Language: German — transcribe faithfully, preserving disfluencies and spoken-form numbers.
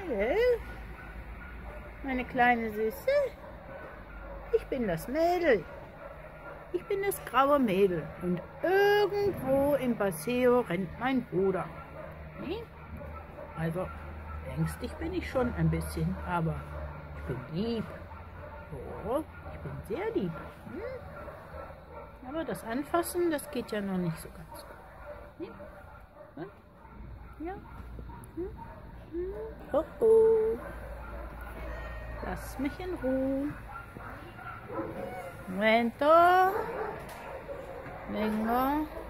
Hallo, meine kleine Süße. Ich bin das Mädel. Ich bin das graue Mädel. Und irgendwo im Paseo rennt mein Bruder. Nee? Also, ängstlich bin ich schon ein bisschen, aber ich bin lieb. Oh, ich bin sehr lieb. Hm? Aber das Anfassen, das geht ja noch nicht so ganz gut. Nee? Hm? Ja? Hm? Hm? Oh oh. Lass mich in Ruhe. Momento. Vengo.